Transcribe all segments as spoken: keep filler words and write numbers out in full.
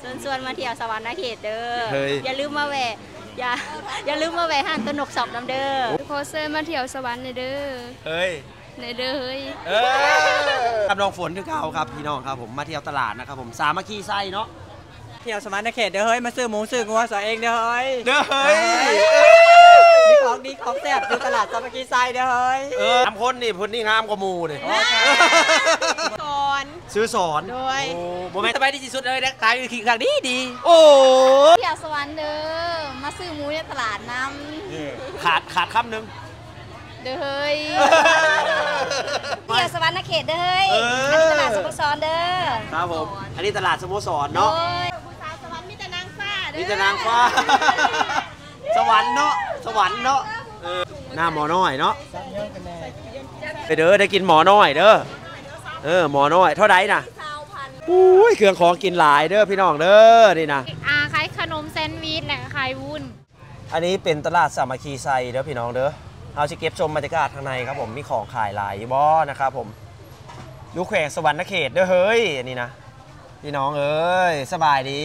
ส่วนส่วนมาเที่ยวสวรรค์เขตเด้ออย่าลืมมาแหวะอย่าอย่าลืมมาแหวะห้างตนกสอบน้ำเด้อโคเซอร์มาเที่ยวสวรรค์เด้อเฮ้ยในเด้อเฮ้ยกับน้องฝนคือเก่าครับพี่น้องครับผมมาเที่ยวตลาดนะครับผมสามัคคีไส้เนาะเที่ยวสวรรค์เขตเด้อเฮ้ยมาซื้อหมูซื้องัวสอยเองเด้อเฮ้ยเด้อเฮ้ยนี่ของดีของแซ่บอยู่ตลาดสามัคคีไส้เด้อเฮ้ยเออทำคนนี่พุ่นนี่งามกว่าหมูเลยสอนซื้อสอนโดยโอ้โมเมนต์สบายที่สุดเลยนะขายอยู่ขี่ขางดีดีโอ้เที่ยวสวรรค์เด้อมาซื้อหมูในตลาดน้ำขาดขาดคำหนึ่งเด้อเฮ้ยเที่ยวสวรรค์เขตเด้อเฮ้ยอันนี้ตลาดสโมสรเด้อครับผมอันนี้ตลาดสโมสรเนาะสวรรค์มีแต่นางฟ้าเด้อมีแต่นางฟ้าสวรรค์เนาะสวรรค์เนาะหน้าหมอน้อยเนาะไปเด้อได้กินหมอน้อยเด้อเออหมอน้อยเท่าไหร่น่ะอุ้ยเครื่องของกินหลายเด้อพี่น้องเด้อนี่นะอาขายขนมแซนด์วิชและขายวุ้นอันนี้เป็นตลาดสามัคคีไซเด้อพี่น้องเด้อเอาชิเก็บชมบรรยากาศข้างในครับผมมีของขายหลายบ่นะครับผมอยู่แขวงสวรรค์เขตเด้อเฮ้ยอันนี้นะพี่น้องเอ้ยสบายดี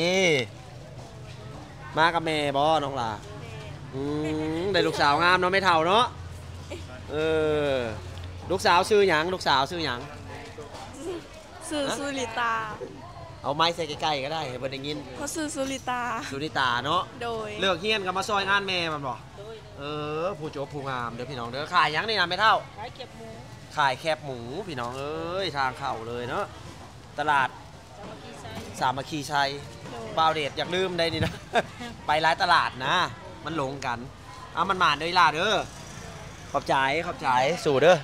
มากับแม่บ่น้องล่ะอืมได้ลูกสาวงามเนาะไม่เท่าเนาะเออลูกสาวซื้อหยังลูกสาวซื้อหยังซื้อสุริตาเอาไม้ใส่ใกล้ๆก็ได้เพิ่นได้ยินเขาซื้อสุริตาสุริตาเนาะโดยเลือกเฮียนกับมาซอยงานแม่มันบ่เออผู้โจบผู้งามเดี๋ยวพี่น้องเด้อขายยังนี่นะไม่เท่าขายแคบหมูขายแคบหมูพี่น้องเอ้ยทางเข้าเลยเนาะตลาดสามัคคีชัยบ่าวเดชอยากลืมได้นี่นะไปร้านตลาดนะมันหลงกันเอามันหมานเลยล่ะเด้อขอบใจขอบใจสู่เด้อ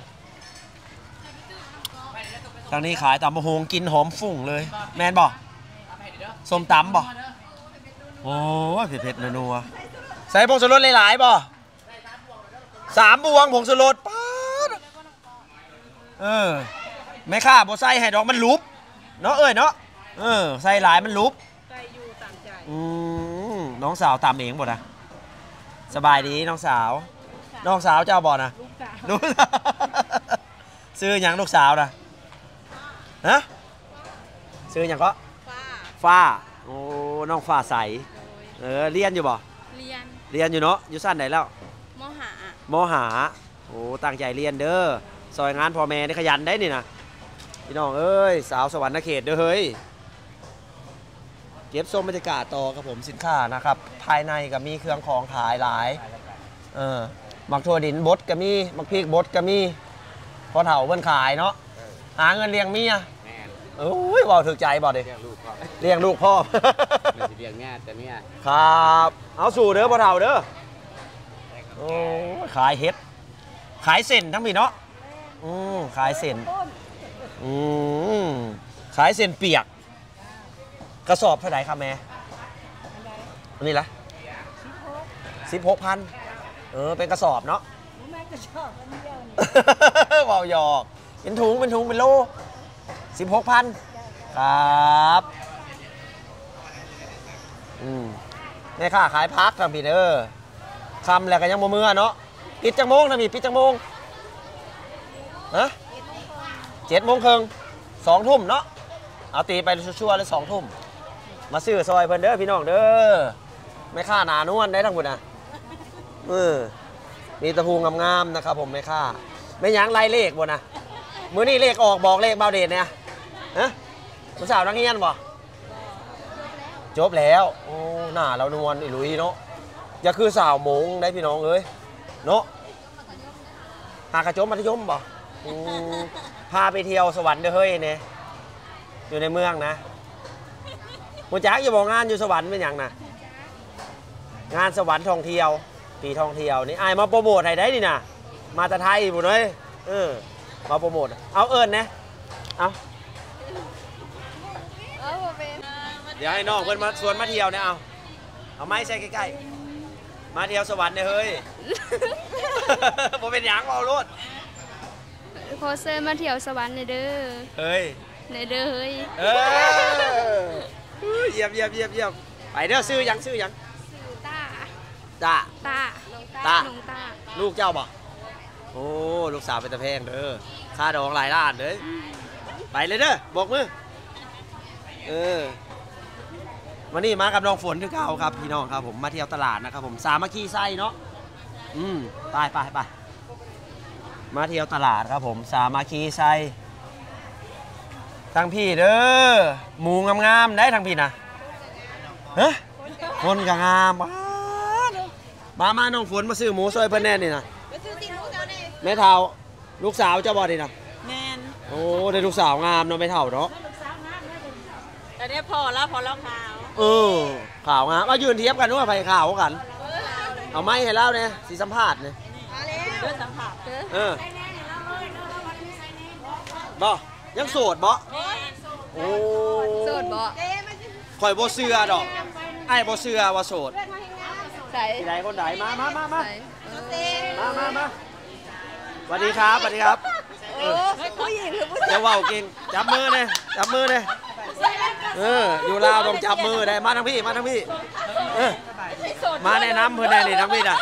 ทางนี้ขายตำมะฮงกินหอมฝุ่งเลยแมนบ่ส้มตำบ่โอ้เผ็ดๆนัวๆใส่ผงชูรสหลายๆบ่สามบวงผงชูรสป๊าดเออไม่ค่าบ่ใส่ให้ดอกมันลุบเนาะเอ้ยเนาะเออใส่หลายมันลุบใส่อยู่ตามใจอืมน้องสาวตามเองบ่นะสบายดีน้องสาวน้องสาวเจ้าบ่นะลูกสาวซื้อยังลูกสาวนะฮะซื้อยังก็ฟ้าฟ้าโอ้น้องฟ้าใสเออเรียนอยู่บ่เรียนเรียนอยู่เนาะอยู่สั้นไหนแล้วมหามหาโอ้ตั้งใจเรียนเด้อซอยงานพ่อแม่ได้ขยันได้นี่นะพี่น้องเอ้ยสาวสวรรค์เขตเด้อเฮ้ยเก็บส้มบรรยากาศต่อครับผมสินค้านะครับภายในก็มีเครื่องของขายหลายเออหมักถั่วดินบดก็มีหมักพริกบดก็มีพอเฒ่าเพิ่นขายเนาะหาเงินเลี้ยงเมียโอ้ยบอกถึกใจบอกดิเลี้ยงลูกพ่อเลี้ยงลูกพ่อไม่ใช่เลี้ยงแม่แต่เมียครับเอาสู่เด้อพอเฒ่าเด้อโอ้ขายเฮ็ดขายเส้นทั้งพี่เนาะอืมขายเส้นอืมขายเส้นเปียกกระสอบเท่าไหร่ครับแม่อันนี้ละสิบหกพันเออเป็นกระสอบเนาะแม่กระสอบมันเดียวเบาหยอกเป็นถุงเป็นถุงเป็นโลสิบหกพันครับอืมนี่ค่ะขายพักทำผิดเออคำแล้วก็ยังโมเมื่อเนาะปิดจังโมงทำผิดปิดจังโมงฮะเจ็ดโมงครึ่งสองทุ่มเนาะเอาตีไปชั่วๆเลยสองทุ่มมาซื้อซอยเพิ่นเด้อพี่น้องเด้อไม่ค่าหนานวลได้ทั้งหมดนะเออมีตะพูงามๆนะครับผมไม่ค่าไม่ยั้งไล่เลขบ่นะมื้อนี้เลขออกบอกเลขบ่าวเดชเนี่ยฮะผู้สาวนักเรียนบ่จบแล้วโอ้หน้าเรานวลอีหลุยเนาะอย่าคือสาวมงได้พี่น้องเอ้ยเนาะหากระจบมัธยมบ่พาไปเที่ยวสวรรค์เด้อเฮ้ยเนี่ยอยู่ในเมืองนะมูจักอย่าบอกงานอยู่สวรรค์เป็นอย่างนะงานสวรรค์ท่องเที่ยวปีท่องเที่ยวนี่ไอ้มาโปรโมทให้ได้ดินะมาแต่ไทยบุญเลยเออมาโปรโมทเอาเอิญนะเอาเดี๋ยวให้น้องเพื่อนมาชวนมาเที่ยวเนี่ยเอาเอาไม้ใส่ใกล้ๆมาเที่ยวสวรรค์เนี่ยเฮ้ยโมเป็นหยางเอาโลดโคเซอร์มาเที่ยวสวรรค์เด้อเฮ้ยในเด้อเฮ้ยเออเยี่ยมเยี่ยมเยี่ยมเยี่ยมไปเด้อซื้อยังซื้อยังซื้อตาตาตาตาน้องตาลูกเจ้าบ่โอ้ลูกสาวเป็นตะแพงเด้อค่าดองหลายล้านเลยไปเลยเด้อบอกมือเออวันนี้มากับน้องฝนคือเก่าครับพี่น้องครับผมมาเที่ยวตลาดนะครับผมสามัคคีไส้เนาะอืมไปไปไปมาเที่ยวตลาดครับผมสามัคคีไส้ทางพี่เด้อหมูงามๆได้ทางพี่นะเฮ้ยคนก็งามมามาน้องฝนมาซื้อหมูซอยเพิ่นแน่นี่นะแม่เฒ่าลูกสาวเจ้าบ่ดีนะแม่นโอ้ได้ลูกสาวงามเนาะแม่เฒ่าเนาะแต่ได้พอแล้วพอแล้วขาวเออขาวงามมายืนเทียบกันว่าไปขาวกันเอาไม้ให้เล่าเนี่ยสีสัมภาษณ์เนี่ยเรื่องสัมผัสเออบ่ยังโสดบ่โอ้โสดบ่ข่อยบ่เชื่อดอกไอ้บ่เชื่อว่าโสดใส่ไหนคนไหนมามามามามามามาสวัสดีครับสวัสดีครับผู้หญิงหรือผู้ชายเดี๋ยวว่าวกินจับมือเลยจับมือเลยเอออยู่ลาวต้องจับมือได้มาทั้งพี่มาทั้งพี่เออมาแนะนำเพื่อนแน่นี่ทั้งพี่น่ะ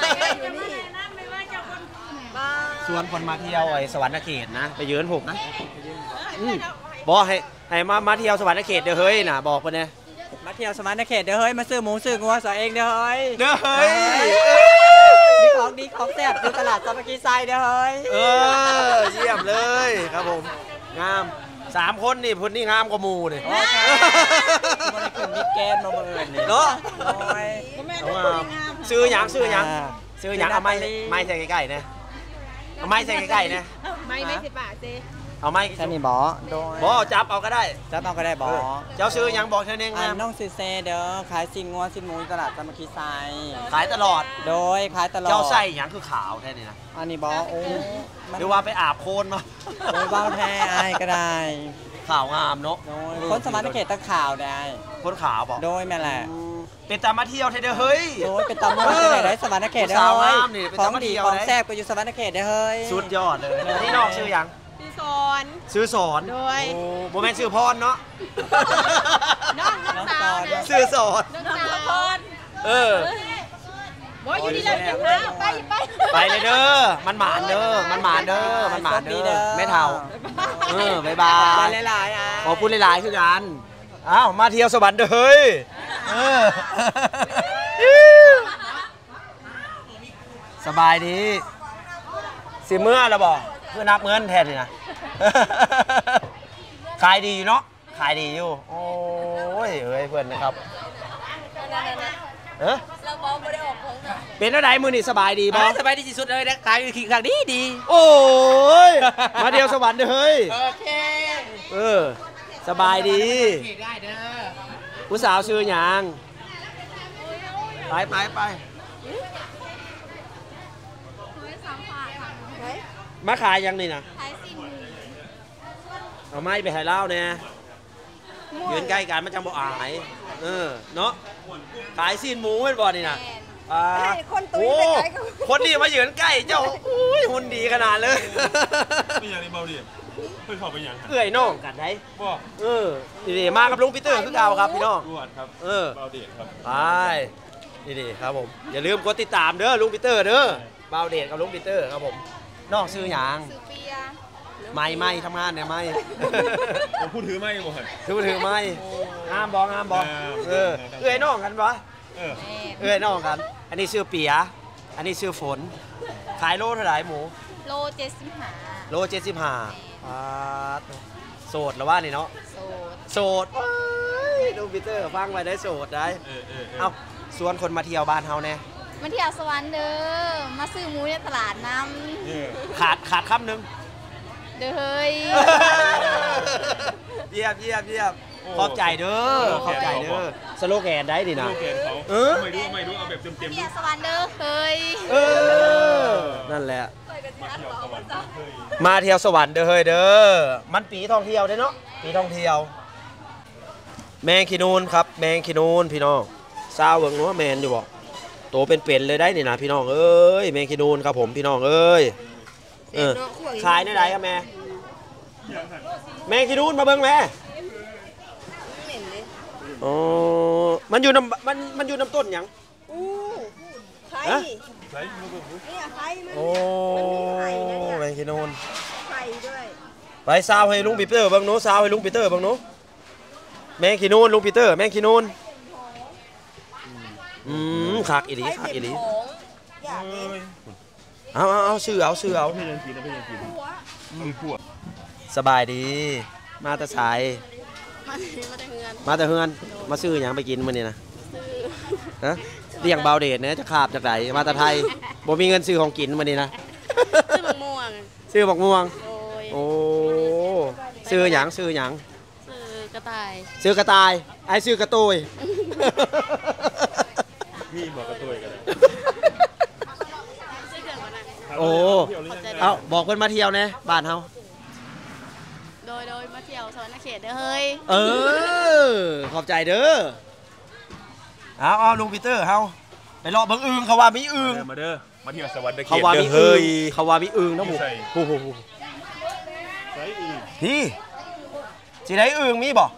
ชวนคนมาเที่ยวไอ้สวรรค์เขตนะไปยืนผมนะบอกให้ให้มามาเที่ยวสวรรค์เขตเด้อเฮ้ยน่ะบอกเพื่อนเนี่ยมาเที่ยวสวรรค์เขตเด้อเฮ้ยมาซื้อหมูซื้องัวสอเองเด้อเฮ้ยเด้อเฮ้ยมีของดีของแซ่บอยู่ตลาดสามัคคีไซเด้อเฮ้ยเออเยี่ยมเลยครับผมงามสามคนนี่พุ่นนี่งามกว่าหมูเลยมันได้ขึ้นมิดแกนมาเมื่อเอิญนี่เนาะงามซื้อหยังซื้อหยังซื้อหยังเอาไม้ไม้ใส่ใกล้ๆนะเอาไม้ใส่ใกล้ๆนะไม้ไม่สิบบาทเจเอาไม้แค่นี้บอโดยบอจับเอาก็ได้จับเอาก็ได้บอเจ้าซื้อหยังบอกเธอเองนะน้องซื้อเซเด้อขายซินงัวซินหมูตลาดสามัคคีไซขายตลอดโดยขายตลอดเจ้าใส่หยังคือขาวแค่นี้นะอันนี้บอโอ้หรือว่าไปอาบโคลนมาโดยบ้าแท้ไอ้ก็ได้ขาวงามเนาะคนสมาร์ทเขตตะข่าวได้คนขาวบอกโดยแม่แหละเป็นตามมาเที่ยวเด้อเฮ้ยโดยเป็นตามมาเที่ยวได้สมาร์ทเขตได้เฮ้ยของดีของแซ่บก็อยู่สมาร์ทเขตได้เฮ้ยสุดยอดเลยนี่นอกซื้อหยังสอนซื้อสอนโดยโอ้โมเมนต์ซื้อพรเนาะน้องน้องสอนซื้อสอนน้องพรเออบ่อยู่ที่ไหนนะไปไปไปเลยเด้อมันหมานเด้อมันหมานเด้อมันหมานเด้อไม่เท่าเออบายบายหลายๆขอพูดหลายๆคือกันอ้าวมาเที่ยวสวรรค์เด้อเฮ้ยเออสบายดีสิเมื่อแล้วบอกเพื่อนับเงินแทนเลยนะขายดีอยู่เนาะขายดีอยู่โอ้ยเฮ้ยเพื่อนนะครับเออเราบอกไม่ได้ออกของนะเป็นอะไรมือนี่สบายดีบ้างสบายดีที่สุดเลยนะขายขี่ขังดีดีโอ้ยมาเดียวสวรรค์เฮ้ยโอเคเออสบายดีผู้สาวชื่อหยังไปไปไปมาขายยังนี่นะเอาไม้ไปให้เล่าเนี่ยยืนใกล้กันมันจังบ่อายเออเนาะขายซีนหมูเป็นบ่นี่นะอ่าโอ้คนนี้มายืนใกล้เจ้าอุ้ยหุ่นดีขนาดเลยไม่อย่างนี้เบาดิเพื่อขอไปอย่างเอื่อยน้องกันได้บ่เออดีๆมากับลุงปีเตอร์คือเก่าครับพี่น้องครับเออเบาเดชครับไปดีๆครับผมอย่าลืมกดติดตามเด้อลุงปีเตอร์เด้อเบาเดชกับลุงปีเตอร์ครับผมน้องซื้อหยังไม่ไม่ทำงานเนี่ยไม่ผมพูดถือไม่บ่ถือถือไม่งามบองามบองเออเอ้ยน้องกันปะเอ้ยน้องกันอันนี้ชื่อเปียอันนี้ชื่อฝนขายโลเท่าไหร่หมูโลเจ็ดสิบห้าโลเจ็ดสิบห้าโสดหรือว่านี่เนาะโสดโสดดูปีเตอร์ฟังไว้ได้โสดได้เอ้าชวนคนมาเที่ยวบ้านเฮาแน่มาเที่ยวสวรรค์เด้อมาซื้อหมูในตลาดน้ำขาดขาดคำหนึ่งเด้อเฮ้ยเยี่ยมเยี่ยมเยี่ยมขอบใจเด้อขอบใจเด้อสโลแกนได้ดินะสโลแกนเขาเออไม่รู้ไม่รู้เอาแบบเต็มๆเที่ยวสวรรค์เด้อเฮ้ยเออนั่นแหละมาเที่ยวสวรรค์เด้อเฮ้ยเด้อมันปีท่องเที่ยวได้เนาะปีท่องเที่ยวแมงขีนูนครับแมงขีนูนพี่น้องซาวเวิร์กนัวแมนอยู่บ่โตเป็นๆเลยได้นี่นะพี่น้องเอ้ยแมงขีนูนครับผมพี่น้องเอ้ยเออขายได้ไหนครับแม่แมงขีนูนมาเบิ่งแม่อ๋อมันอยู่น้ำมันมันอยู่น้ำต้นยังอู้ไข่ไข่เนี่ยไข่มันโอ้แมงขีนูนไข่ด้วยไปซาวให้ลุงปีเตอร์เบิ่งหนูซาวให้ลุงปีเตอร์เบิ่งหนูแมงขีนูนลุงปีเตอร์แมงขีนูนอืมคักอีหลีคักอีหลีอยากเห็นเอาเอาเอาชื่อเอาชื่อเอาไม่ยังกินนะไม่ยังกินเอาไปคั่วสบายดี มาแต่สายมามาแต่เฮือนมาแต่เฮือนมาซื้อหยังไปกินมื้อนี้นะฮะเลี้ยงเบาเดชเนี่ยจะขาบจากไหนมาแต่ไทยบ่มีเงินซื้อของกินมื้อนี้นะซื้อมะม่วงซื้อบักม่วงโอ้ยโอ้ซื้อหยังซื้อหยังซื้อกระต่ายซื้อกระต่ายไอ้ซื้อกระตุยมีบอกกับตัวกันเลยซื้อเกินกว่านั้นโอ้เอาบอกเพิ่นมาเที่ยวแน่บ้านเฮาโดยโดยมาเที่ยวสวรรณเขตเด้อเฮ้ยเออขอบใจเด้อเอาเอาลุงปีเตอร์เฮาไปรอเบิ่งอึงเขาว่ามีอึงมาเด้อมาเที่ยวสวรรค์เขเขาตว่าเด้มีออึเฮ้งยเขาว่ามีอึงนะหมูใส่โอ้โหใส่อีกพี่สิได้อึงมีบ่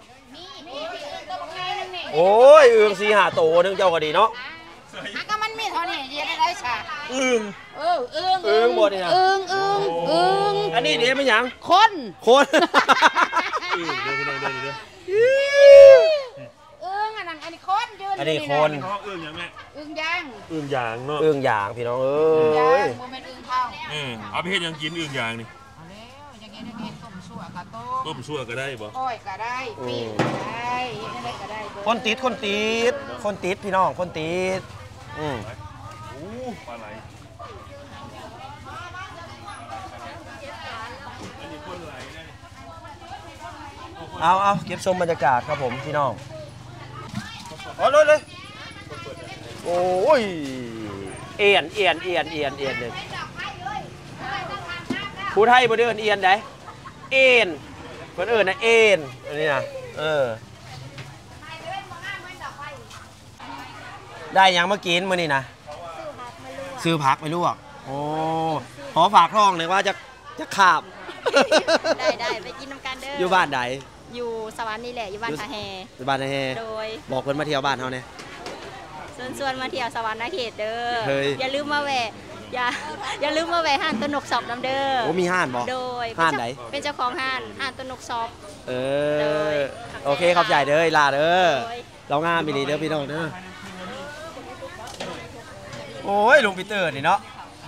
โอ้ยอึงสี่ห้าโตนึงเจ้าก็ดีเนาะก็มันมีเท่านี้เย็นได้ฉะอึงเออเอื้องอึงบ่นี่นะเอื้องเอื้องเอื้องอันนี้เดี๋ยวเป็นหยังคนคนอีกเดี๋ยวพี่น้องเดี๋ยวเดี๋ยวเอื้องอันนั้นอันนี้คนยืนอันนี้คนห้องเอื้องยังแม่เอื้องย่างเอื้องยางเนาะอึงหยางพี่น้องเอ้ย่างยโมเมนต์เอื้องข้าวเออเอาไปเฮ็ดยังกินเอื้องยางนี่เอาแล้วอย่างเงี้ยอย่างเงี้ยต้มชั่วกะต้มต้มชั่วก็ได้บ่ก้อยก็ได้ปิ้งก็ได้อะไรก็ได้เบิดคนติดคนติดคนติดพี่น้องคนติดอืมโอ้ปลาไหลอันนี้คนไหลนะเอาเอาเก็บชมบรรยากาศครับผมพี่น้องเอาเลยเลยโอ้ยเอียนเอียนเอียนเอียนเอียนเลยผู้ไทยบ่ได้เอิ้นเอียนได้เอ็นเพิ่นเอิ้นนะเอ็นอันนี้นะเออได้หยังมากินมื้อนี้นะซื้อผักไปลวกโอ้ขอฝากท้องเลยว่าจะจะขาบได้ได้ไปกินน้ำกันเด้ออยู่บ้านใดอยู่สวรรค์นี่แหละอยู่บ้านทาแฮอยู่บ้านไหนแฮโดยบอกเพิ่นมาเที่ยวบ้านเฮาเนี่ยส่วนส่วนมาเที่ยวสวรรค์เขตเด้อเฮ้ยอย่าลืมมาแวะอย่าอย่าลืมมาแวะห้านต้นนกสอบน้ำเด้อโอ้มีห้านบ่โดยห้านไหนเป็นเจ้าของห้านห้านต้นนกสอบเอเลอย โอเคขอบใจเด้อลาเด้อโดยเรางามอีหลีเด้อพี่น้องเด้อโอ้ยลุงปีเตอร์นี่เนาะ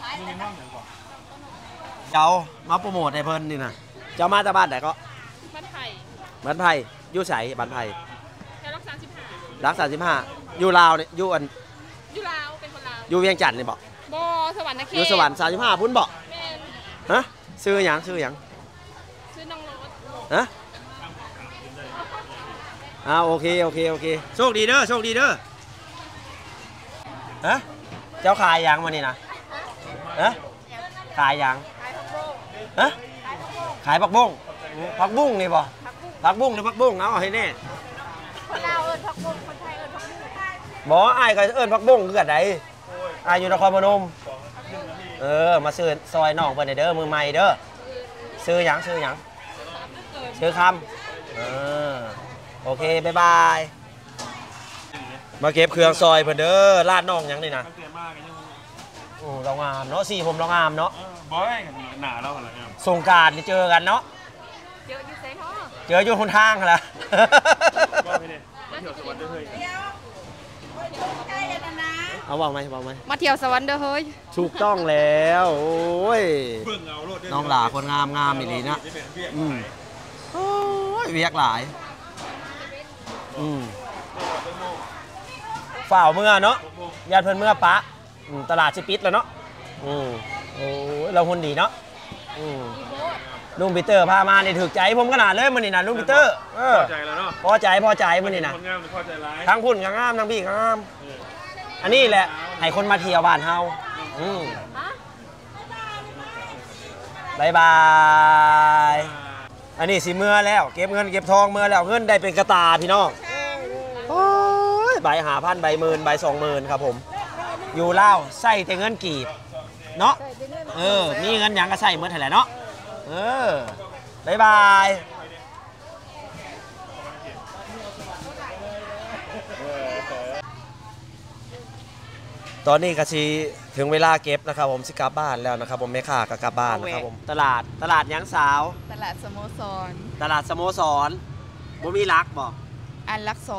เจ้ามาโปรโมทให้เพิ่นนี่นะเจ้ามาจากบ้านไหนก็บ้านไผ่บ้านไผ่อยู่ไสบ้านไผ่แค่รักสามสิบห้ารักสามสิบห้าอยู่ลาวนี่อยู่อันอยู่ลาวเป็นคนลาวอยู่เวียงจันทน์นี่บ่บอสวรรค์เขตอยู่สวรรค์สามสิบห้าพุ่นบ่แม่นฮะซื้อหยังซื้อหยังชื่อน้องโรสฮะอ่าโอเคโอเคโอเคโชคดีเด้อโชคดีเด้อฮะเจ้าขายหยังมานี่นะฮะขายหยังฮะขายผักบุ้งผักบุ้งนี่บ่ผักบุ้งหรือผักบุ้งเอาให้แน่คนลาวเอิ้นผักบุ้งคนไทยเอิ้นผักบุ้งบ่อ้ายก็เอิ้นผักบุ้งคือกันไดอ้ายอยู่นครพนมเออมาซื้อซอยน้องเพิ่นเด้อมือใหม่เด้อซื้อหยังซื้อหยังซื้อคำเออโอเคบ๊ายบายมาเก็บเครื่องซอยเพิ่นเด้อลาดน้องหยังนี่นะตั้งแต่มากกันยังโอ้เรางามเนาะสีผมเรางามเนาะบอยหนาแล้วอะไรเนี่ยสงกรานต์นี่เจอกันเนาะเยอะอยู่ไซฮอเจออยู่คนทางหั่นล่ะบอยไปเนี่ยเที่ยวสวรรค์ด้วยเฮ้ยเอาบอกไหมบอกไหมมาเที่ยวสวรรค์เด้อเฮ้ยถูกต้องแล้วโอ้ยเบิ่งเอาโลดน้องหลาคนงามงามอีหลีนะ อืมโอ้ยเวียกหลายอืมฝ่าวเมื่อเนาะญาติเพิ่นเมื่อปะอืมตลาดสิปิดแล้วเนาะอืมโอ้ยเราหุ่นดีเนาะอืมลุงปีเตอร์พามานี่ถูกใจผมขนาดเลยมื้อนี้นะลุงปีเตอร์เออพอใจแล้วเนาะพอใจพอใจมื้อนี้นะคนงามหรือพอใจร้ายทั้งพุ่นก็งามทั้งพี่ก็งามอันนี้แหละให้คนมาเที่ยวบ้านเฮาอืมบายบายอันนี้สิเมื่อแล้วเก็บเงินเก็บทองเมื่อแล้วเงินได้เป็นกระตาพี่น้องโอ้ยใบหาพันใบหมื่นใบสองหมื่นครับผมอยู่เล่าวใส่แต่เงินกีบเนาะเออมีเงินหยังก็ใส่เมื่อไหร่เนาะเออบายบายตอนนี้ก็สิถึงเวลาเก็บนะครับผมสิกลับบ้านแล้วนะครับผมแม่ค้าก็กลับบ้านนะครับผมตลาดตลาดหยังสาวตลาดสโมสรตลาดสโมสรบ่มีรักบอกอันลักสอง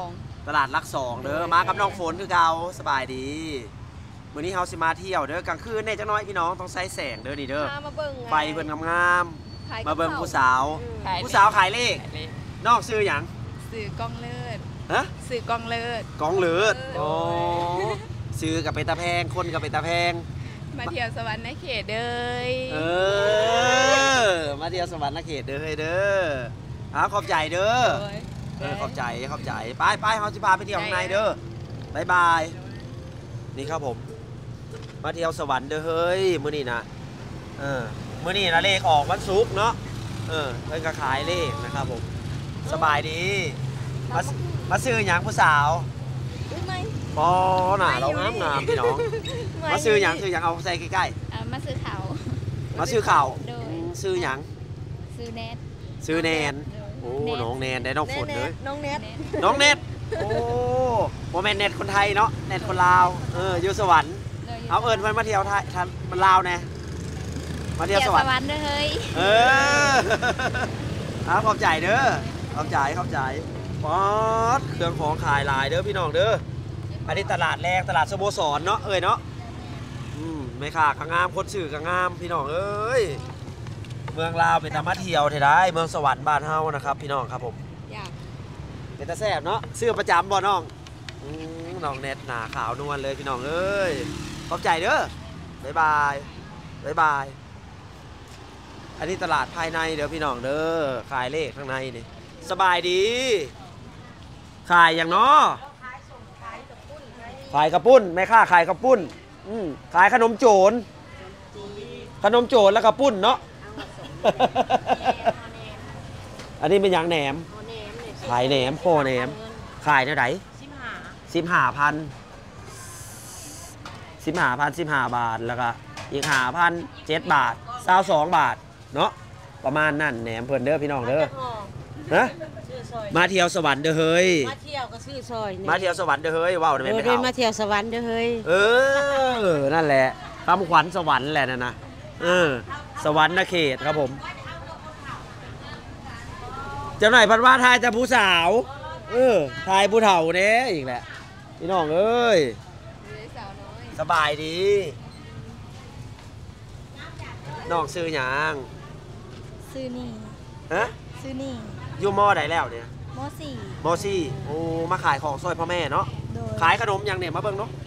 ตลาดรักสองเด้อมากับน้องฝนคือเก่าสบายดีมื้อนี้เฮาสิมาเที่ยวเด้อกลางคืนแน่จักหน่อยพี่น้องต้องใช้แสงเด้อนี่เด้อพามาเบิ่งไฟเพิ่นงามๆมาเบิ่งผู้สาวขายผู้สาวขายเลขน้องซื้อหยังสื่อกองเลิศฮะสื่อกองเลิศกองเลือดโอ้ซื้อกับเป็นตาแพงคนกับเป็นตาแพงมาเที่ยวสวรรค์ในเขตเด้ยเออมาเที่ยวสวรรค์เขตเด้อเฮ้ยเด้อเอาขอบใจเด้อโอ้ยเออขอบใจขอบใจไปไปเฮาสิพาไปเที่ยวข้างในเด้อบายบายนี่ครับผมมาเที่ยวสวรรค์เด้อเฮ้ยมื้อนี้นะเออมื้อนี้นะเลขออกวันศุกร์เนาะเออเพิ่นก็ขายเลขนะครับผมสบายดีมามาซื้อหยังผู้สาวรู้ไหมปอหน่าเรางามงามพี่น้องมาซื้อหยังซื้อหยังเอาใส่ใกล้อ่ามาซื้อเขาๆมาซื้อข้าวโดยซื้อหยังซื้อเน็ตซื้อแนนโอ้น้องแนนได้น้องฝนเลยน้องเน็ตน้องเน็ตโอ้โมเมนเน็ตคนไทยเนาะเน็ตคนลาวเอออยู่สวรรค์โดยเอาเอิญมันมาเที่ยวไทยทันมันลาวแน่มาเที่เที่ยยว วสสวรรค์วรรค์เด้อเฮ้ยเออเอาขอบใจเด้อขอบใจขอบใจป๊อดเครื่องของขายหลายเด้อพี่น้องเด้ออันนี้ตลาดแรงตลาดสโมสรเนาะเอ้ยเนาะอืมไม่ค่ะกงามคนสื่อกงามพี่น้องเอ้ยเมืองลาวเป็นตามาเที่ยวเท่ได้เมืองสวรรค์บ้านเฮานะครับพี่น้องครับผมอยากเป็นตาแซ่บเนาะซื้อประจำบ่น้องอืมน้องเน็ตหนาขาวนวลเลยพี่น้องเอ้ยขอบใจเด้อบ๊ายบายบ๊ายบายอันนี้ตลาดภายในเดี๋ยวพี่น้องเด้อขายเลขข้างในนี่สบายดีขายอย่างเนาะขายกระปุ้นแม่ค้าขายกระปุ้นอืมขายขนมโจรขนมโจรแล้วกระปุ้นเนาะ อันนี้เป็นอย่างแหนมขายแหนมโคแหนมขายเท่าไหร่สิบห้าพันสิบห้าพันสิบห้าบาทแล้วก็อีกห้าพันเจ็ดบาทเศร้าสองบาทเนาะประมาณนั่นแหนมเพิ่นเด้อพี่น้องเด้อฮะมาเที่ยวสวรรค์เด้อเฮ้ยมาเที่ยวก็ซื้อซอยนี่มาเที่ยวสวรรค์เด้อเฮ้ยว้าวได้ไหมเออไม่เดินเอามาเที่ยวสวรรค์เด้อเฮ้ยเออนั่นแหละคำขวัญสวรรค์แหละนะนะเออสวรรค์นเขตครับผมเจ้าหน่อยพันว่าทายจะผู้สาวเออทายผู้เฒ่าเด้อีกแหละพี่น้องเอ้ยสาวน้อยสบายดีน้องซื้อหยังซื้อนี่ฮะซื้อนี่อยู่มอไหนแล้วเนี่ยมสี่มอซี่โอ้มาขายของซอยพ่อแม่เนาะโดยขายขนมหยังเนี่ยมาเบิ่งเนาะ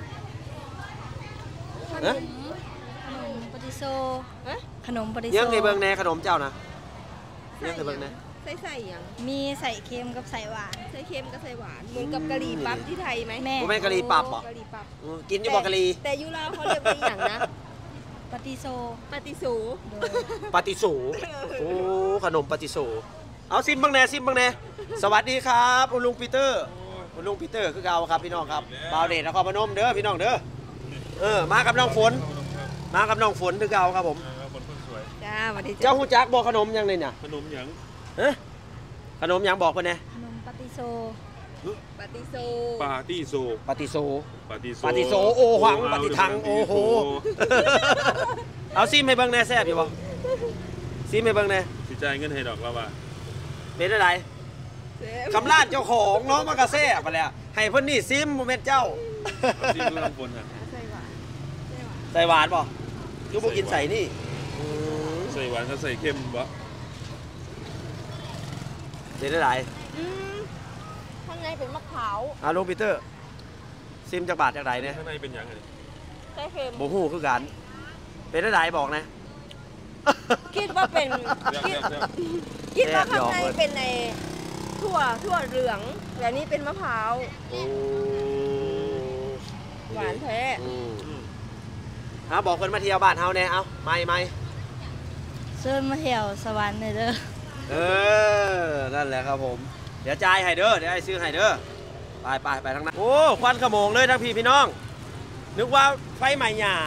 ขนเอ๊ะมขนมปฏิโซขนมปฏิโซยังให้เบิ่งแหน่ขนมเจ้านะยังให้เบิ่งแหน่ใส่ใส่หยังมีใส่เค็มกับใส่หวานใส่เค็มกับใส่หวานเหมือนกับกะหรี่ปั๊บที่ไทยไหมแม่บ่แม่นกะหรี่ปั๊บบ่กะหรี่ปั๊บอืมกินอยู่บ่กะลีแต่อยูลาวเขาเรียกว่าอหย่างนะปฏิโซปฏิสูโดยปฏิสูโอ้ขนมปฏิสูเอาซิมบ้างแหน่ซิมบ้างแหน่สวัสดีครับคุณลุงปีเตอร์คุณลุงปีเตอร์คือเก่าครับพี่น้องครับบ่าวเดชนครพนมเด้อพี่น้องเด้อเออมากับน้องฝนมากับน้องฝนคือเก่าครับผมคนคนสวยจ้าสวัสดีเจ้าฮู้จักบอกขนมยังเลยเนี่ยขนมหยังฮะขนมยังบอกเพิ่นแหน่ขนมปฏิโซปฏิสูปาร์ตี้โซปฏิโซปาร์ตี้โซปฏิโซโอหวังปฏิทังโอ้โห เอาซิมให้เบิ่งแหน่แซ่บอยู่บ่ซิมให้เบิ่งแหน่สิจ่ายเงินให้ดอกเราว่าเป็นอะไรเซฟคำลาดเจ้าของเนาะมันก็แซ่บไปแล้วให้เพิ่นนี่ซิมบ่แม่นเจ้าเอาซิมเรื่องบนฮะใส่หวานใส่หวานใส่หวานป่ะคือบ่กินใส่นี่อืมใส่หวานก็ใส่เค็มบ่เป็นได้หลายอืมข้างในเป็นมะพร้าวอ่าลุงปีเตอร์ซิมจากบาทจากไหนเนี่ยข้างในเป็นหยังไงใส่เค็มบ่ฮู้คือกันเป็นได้หลายบอกนะคิดว่าเป็นเรื่องคิดเรื่องเรื่องคิดว่าแซ่ข้างบในยอมเลยเป็นในถั่วถั่วเหลืองและนี่เป็นมะพร้าวโอ้หวานแท้อืมเอาบอกเพิ่นมาเที่ยวบ้านเฮาแน่เอาไม่ไม่เชิญมาเที่ยวสวรรค์เลยเด้อเออนั่นแหละครับผมเดี๋ยวจ่ายให้เด้อเดี๋ยวให้ซื้อให้เด้อไปไปไปทางนั้นโอ้ควันขโมงเลยทั้งพี่พี่น้องนึกว่าไฟใหม่หย่า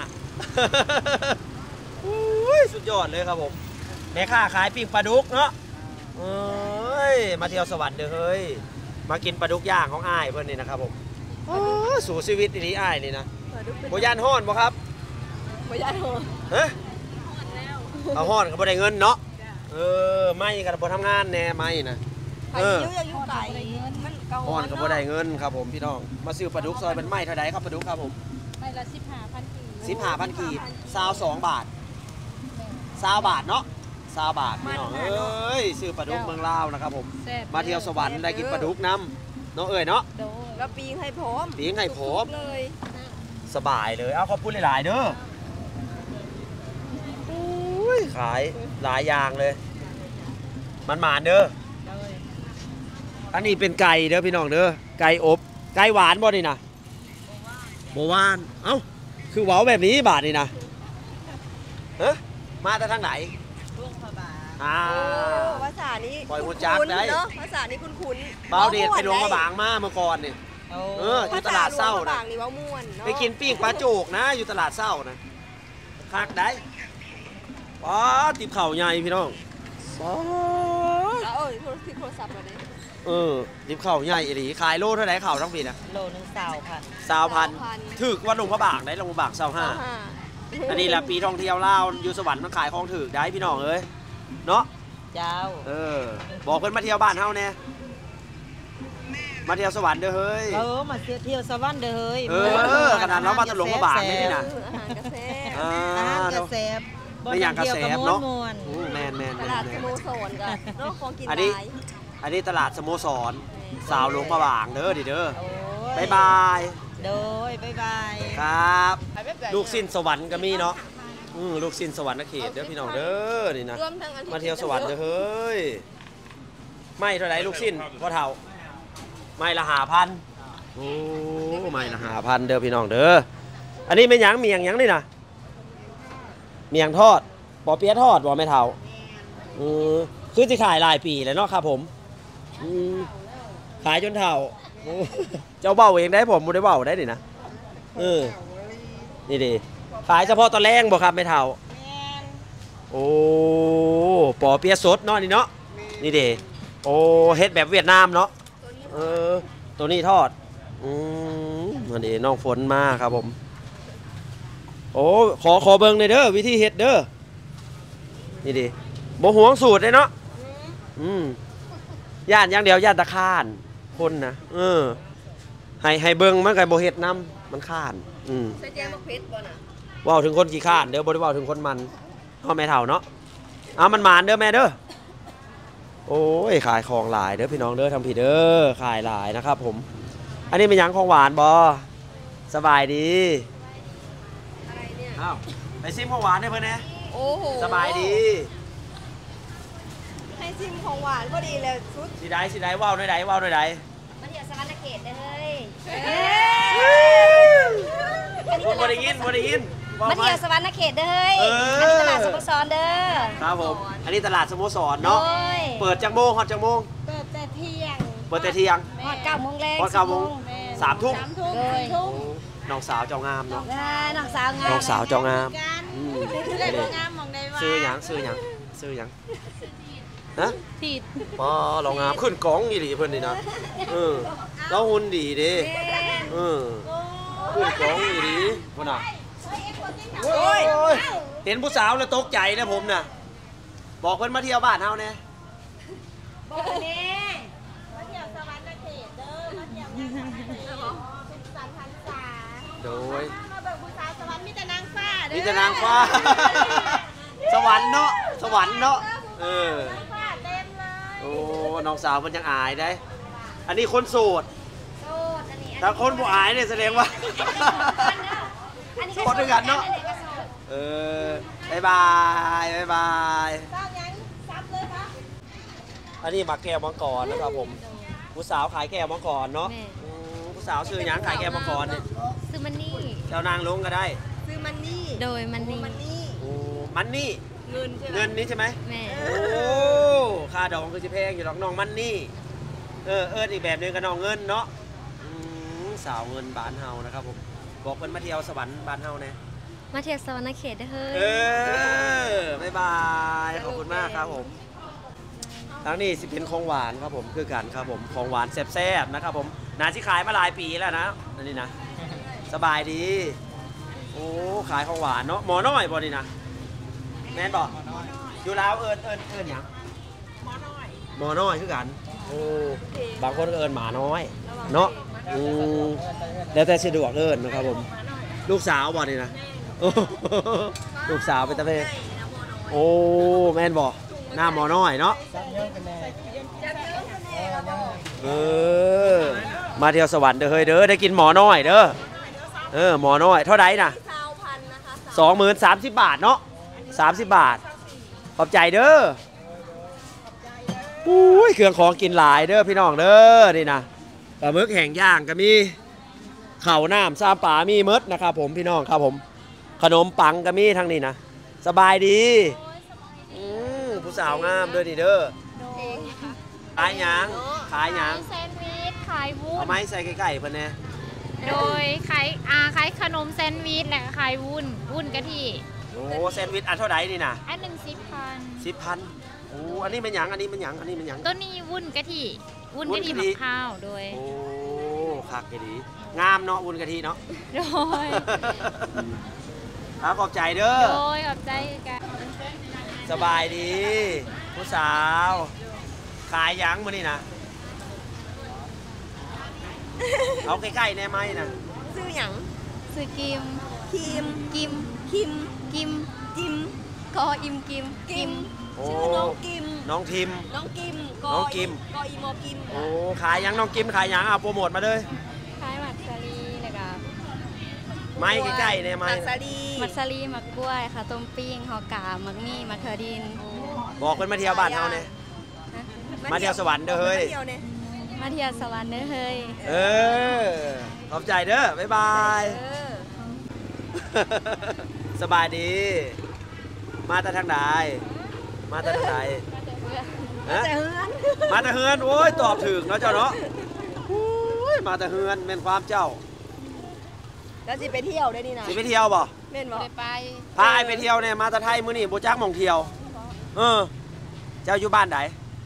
อุ้ยสุดยอดเลยครับผมแม่ค้าขายปิ้งปลาดุกเนาะเอ้ยมาเที่ยวสวรรค์เด้อเฮ้ยมากินปลาดุกย่างของอ้ายเพื่อนนี่นะครับผมโอ้สู่ชีวิตดีๆอ้ายนี่นะปลาดุกเป็นโบยานห้อนบ่ครับบ่ยานโหฮะเอาห้อนก็บ่ได้เงินเนาะเออไม่กันบ่ทำงานแน่ไม่นะไข่เออยิ้วอย่ายุ่งไก่มันอ่อนกับบ่ได้เงินครับผมพี่น้องมาซื้อปลาดุกซอยเป็นไม้เท่าใดครับปลาดุกครับผมไม่ละสิบห้าพันกีสิบห้าพันกีบซาวสองบาทซาวบาทเนาะซาวบาทพี่น้องเอ้ยซื้อปลาดุกเมืองลาวนะครับผมมาเที่ยวสวรรค์ได้กินปลาดุกน้ำน้องเอ๋ยเนาะแล้วปีงให้พร้อมปีงให้ผมเลยสบายเลยเอาขอบคุณหลายๆเด้ออุ้ยขายหลายอย่างเลยมันหมานเด้ออันนี้เป็นไก่เด้อพี่น้องเด้อไก่อบไก่หวานบ่นี่นะโบหวานเอ้าคือเว้าแบบนี้บาทนี่นะเฮ้มาแต่ทางไหนอ่าภาษานี้ปล่อยหัวจักได้เนาะภาษานี้คุ้นคุ้นเบาเดชไปหลวงพระบางมาเมื่อก่อนนี่เอออยู่ตลาดเศร้าภาษาหลวงพระนะบางนี่ว่าม่วนเนาะไปกินปิ้งปลาโจกนะอยู่ตลาดเศร้านะคักได้ว้าติบเข่าใหญ่พี่น้องว้าแล้วเออโทรศัพท์โทรศัพท์เราเนี่ยเออติบเข่าใหญ่อีหลีขายโลเท่าไหร่เข่าทั้งปีนะโลนึงสาวค่ะสาวพันถึกว่าหลวงพระบางได้หลวงพระบางสาวห้าอันนี้แหละปีท่องเที่ยวลาวอยู่สวรรค์มันขายของถึกได้พี่น้องเอ้ยเนาะเจ้าเออบอกเพื่อนมาเที่ยวบ้านเฮาแน่มาเที่ยวสวรรค์เด้อเฮ้ยเออมาเที่ยวสวรรค์เด้อเฮ้ยเออขนาดเรามาตะหลงพระบางไม่นี่นะอาหารกระแสอ่าอาหารกระแสบไม่อยากกระแสบเนาะมวนอืมแมนแมนตแมลาน ดแมสนโมสรกันเนาะของกินอันหนี้ลายอันนี้ตลาดสโมสรสาวหลวงพระบางเด้อดิเด้อโอ้ยบ๊ายบายโดยบ๊ายบายครับ ลูกสิ้นสวรรค์ก็มีเนาะอืมลูกสิ้นสวรรค์นเขตเด้อพี่น้องเด้อนี่นะรวมทั้งอันมาเที่ยวสวรรค์เด้อเฮ้ยไม่เท่าไหร่ลูกสิ้นพ่อเฒ่าไม่ละหาพันโอ้ไม่ละหาพันเด้อพี่น้องเด้ออันนี้เป็นหยังเมียงหยังนี่นะเมียงทอดปอเปี๊ยะทอดบ่แม่เฒ่าอือคือจะขายหลายปีเลยเนาะครับผมอืมขายจนเฒ่าโอ้เจ้าเบ้าเองได้ผมบ่ได้เบ้าได้ดินะเออนี่ดิขายเฉพาะตอนแรงบ่ครับแม่เฒ่าโอ้ปอเปี๊ยะสดเนาะนี่เนาะนี่ดิโอ้เฮ็ดแบบเวียดนามเนาะเออตัวนี้ทอดอืมอันนี้น้องฝนมาครับผมโอ้ขอขอเบิ่งหน่อยเด้อวิธีเฮ็ดเด้อนี่ดิบ่หวงสูตรเลยเนาะอืมย่านอย่างเดียวย่านตะคาน คนนะเออให้ให้เบิ่งมันก็บ่เฮ็ดนำมันข้านอืมใส่แจงมะเพชรบ่น่ะเว้าถึงคนขี้ข้านเด้อบ่ได้เว้าถึงคนมันเฮาแม่เฒ่าเนาะเอามันหมานเด้อแม่เด้อโอ้ยขายของหลายเด้อพี่น้องเด้อทำผิดเด้อขายหลายนะครับผมอันนี้เป็นหยังของหวานบ่สบายดีอะไรเนี่ยอ้าวไปซิมของหวานให้เพิ่นแหน่โอ้โหสบายดีให้ชิมของหวานพอดีเลยชุดสิได้สิได้เว้าหน่อยใดเว้าหน่อยใดมาเที่ยวสวรรค์นเขตเด้อเฮ้ยบ่บ่ได้ยินบ่ได้ยินว้มาไหเที่ยวสวรรค์นเขตเด้อเฮ้ยเอออัอันนี้ตลาดสโมสรเด้อครับผมอันนี้ตลาดสโมสรโดเนาะยเปิดจังโมงฮอดจังโมงเปิดแต่เที่ยงเปิดแต่เที่ยงฮอดเก้าโมงแรงฮอดเก้าโมง สามทุ่มสามทุ่มโดยสี่ทุ่มน้องสาวเจ้างามเนาะอ่าน้องสาวงามน้องสาวเจ้างามกันอืมได้บ่งามมองได้ว่าซื้อหยังซื้อหยังซื้อหยังฮะผิดปอเรางามขึ้นกองอีหลีเพิ่นนี่นะเออเราหุ่นดีเด้เออขึ้นกองอีหลีพุ่นน่ะโอ้ยเห็นผู้สาวแล้วตกใจนะผมน่ะบอกเพิ่นมาเที่ยวบ้านเฮาแน่บอกแม่มาเที่ยวสวรรค์นเขตเด้อมาเที่ยวงานวันเกิดสุขสันต์พรรษาโดยมาเบิกบูชาสวรรค์มีแต่นางฟ้าเด้อมีแต่นางฟ้า สวรรค์เนาะสวรรค์เนาะเออนางฟ้าเต็มเลยโอ้น้องสาวเพิ่นยังอายได้ อันนี้คนโสดโสดอันนี้ถ้าคนบ่อายเนี่ยแสดงว่าอันนี้โสดด้วยกันเนาะอันนี้ก็โสดเออบายบายบายบายสร้างยังซับเลยครับอันนี้มาแก้วมังกรนะครับผมผู้สาวขายแก้วมังกรเนาะแม่อืมผู้สาวชื่อหยังขายแก้วมังกรเนี่ยซื้อมันนี่เจ้านางลงก็ได้ซื้อมันนี่โดยมันนี่มันนี่โอ้มันนี่เงินใช่ไหมเงินนี้ใช่ไหมแม่โอ้ค่าดองคือจะแพงอยู่ดอกน้องมันนี่เออเอิ้นอีกแบบหนึงก็น้องเงินเนาะอืมสาวเงินบ้านเฮานะครับผมบอกเพิ่นมาเที่ยวสวรรค์บ้านเฮาแน่มาเที่ยวสวรรค์เขตเด้อเฮ้ยเออบายบายขอบคุณมากครับผมทั้งนี้สิเป็นของหวานครับผมคือกันครับผมของหวานแซ่บๆนะครับผมนาสิขายมาหลายปีแล้วนะอันนี้นะสบายดีโอ้ขายของหวานเนาะหมอน้อยบ่นี่นะแม่นบ่อยู่ลาวเอิญเอิญเอิญหยังหมอน้อยหมอน้อยคือกันโโอ้บางคนก็เอินหมาน้อยเนาะอืมแล้วแต่สะดวกเอินนะครับผมลูกสาวบ่นี่นะโอ้ลูกสาวไปตะเวนโอ้แม่นบ่หน้าหมอน้อยเนาะเออมาเที่ยวสวรรค์เด้อเฮ้ยเด้อได้กินหมอน้อยเด้อเออหมอน้อยเท่าไหร่น่ะสองหมื่นสามสิบบาทเนาะสามสิบบาทขอบใจเด้อปุ้ยเครื่องของกินหลายเด้อพี่น้องเด้อนี่นะปลาหมึกแห้งย่างก็มีข้าวน้ำซาป่ามีมดนะครับผมพี่น้องครับผมขนมปังก็มีทั้งนี้นะสบายดีอืมผู้สาวงามเด้อนี่เด้อขายหยังขายหยังแซนด์วิชขายวุ้เอานไม้ใส่ไก่ๆเพิ่นแน่โดยขายอาขายขนมแซนด์วิชและขายวุ้นวุ้นกะทิโอ้แซนด์วิชอันเท่าไหร่นี่นะอันหนึ่งสิบพันสิบพันโอ้อันนี้เป็นหยังอันนี้เป็นหยังอันนี้เป็นหยังตัวนี้วุ้นกะทิวุ้นวุ้นกะทิกะทิมะพร้าวโดยโอ้คักกะดีงามเนาะวุ้นกะทิเนาะโดยครับขอบใจเด้อโดยขอบใจกันสบายดีผู้สาวขายหยังมื้อนี่นะเอาใกล้ๆแน่ไหมนะซื้อหยังซื้อกิมครีมกิมคิมกิมจิมกออิมกิมกิมโอ้ชื่อน้องกิมน้องทิมน้องกิมน้องกิมกออีโมกิมโอ้ขายหยังน้องกิมขายหยังเอาโปรโมทมาเลยขายหมักสลีแล้วก็ไม้ใกล้ๆแน่ไหมมักสาลีหมักสลีหมักกล้วยค่ะต้มปิ้งหอกาหมักมี่หมักเทอดินบอกเพิ่นมาเที่ยวบ้านเฮาเนี่ย มาเที่ยวสวรรค์เด้อเฮ้ยมาที่วนี่มาเที่ยวสวรรค์เด้อเฮ้ยเออขอบใจเด้อบ๊ายบายเออสบายดี มาแต่ทางใดมาแต่ทางใดฮะแต่เฮือนมาแต่เฮือนโอ้ยตอบถึงเนาะเจ้าเนาะโอ้ยมาแต่เฮือนเป็นความเจ้าแล้วสิไปเที่ยวได้นี่นะสิไปเที่ยวบ่เม่นบ่ไปพาไอ้ไปเที่ยวเนี่ยมาแต่ไทยมื้อนี้บ่จักหม่องเที่ยวเออเจ้าอยู่บ้านใด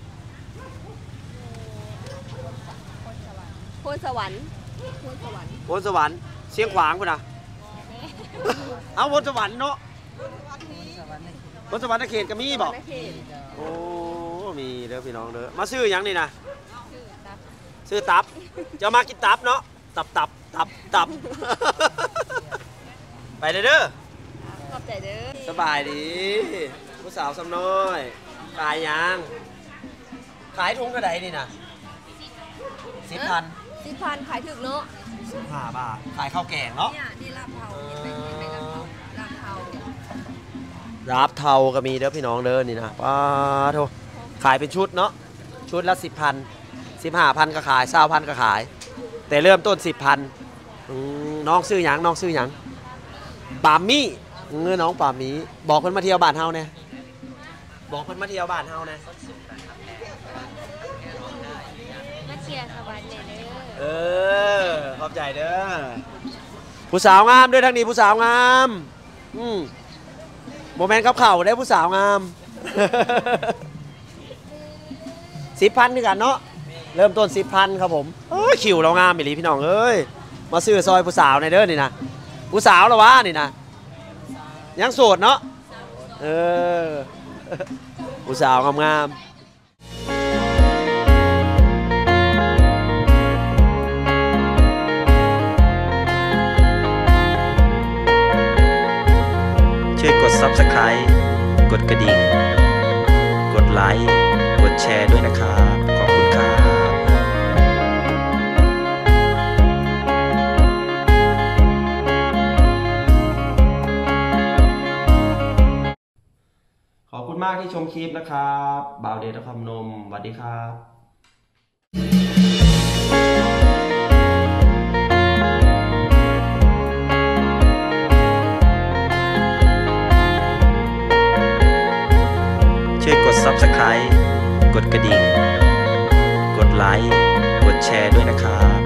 โพนสวรรค์โพนสวรรค์บนสวรรค์เชียงขวางพุ่นน่ะ เอาบนสวรรค์เนาะบนสวรรค์นเขตก็มีบ่นเขตโอ้มีเด้อพี่น้องเด้อมาซื้อหยังนี่นะซื้อตับเจะมากินตับเนาะตับตับตับตับ ไปเลยเด้อขอบใจเด้อสบายดีผู้สาวสำน้อยขายหยังขายถุงกระไดนี่นะสิบพันสิบพันขายถึกเนาะสิบห้าบาทขายข้าวแกงเนาะเนี่ยนี่ลาบเผาเห็นไหมเห็นไหมลาบเผาลาบเผารับเทาก็มีเด้อพี่น้องเด้อนี่นะป้าโทขายเป็นชุดเนาะชุดละสิบพันสิบห้าพันก็ขายเศร้าพันก็ขาย แต่เริ่มต้นสิบพันน้องซื้อหยังน้องซื้อหยังปามี่เงือน้องปามีบอกเพิ่นมาเที่ยวบ้านเฮาเนี่ยบอกเพิ่นมาเที่ยวบ้านเฮาเนี่ยมาเที่ยวสวรรค์เลยเด้อเออขอบใจเด้อผู้สาวงามด้วยทางนี้ผู้สาวงามอืมโมเมนต์กับเข่าได้ผู้สาวงาม สิบพันด้วยกันเนาะเริ่มต้นสิบพันครับผมโอ้ยคิวเรางามอีหลีพี่น้องเอ้ยมาซื้อซอยผู้สาวในเด้อนี่นะผู้สาวเหรอวะนี่นะยังโสดเนาะเออ ผู้สาวงามๆช่วยกด ซับสไครบ์ กดกระดิ่งกดไลค์กดแชร์ด้วยนะครับขอบคุณครับขอบคุณมากที่ชมคลิปนะครับบ่าวเดชนครพนมสวัสดีครับช่วยกด ซับสไครบ์ กดกระดิ่งกดไลค์กดแชร์ด้วยนะครับ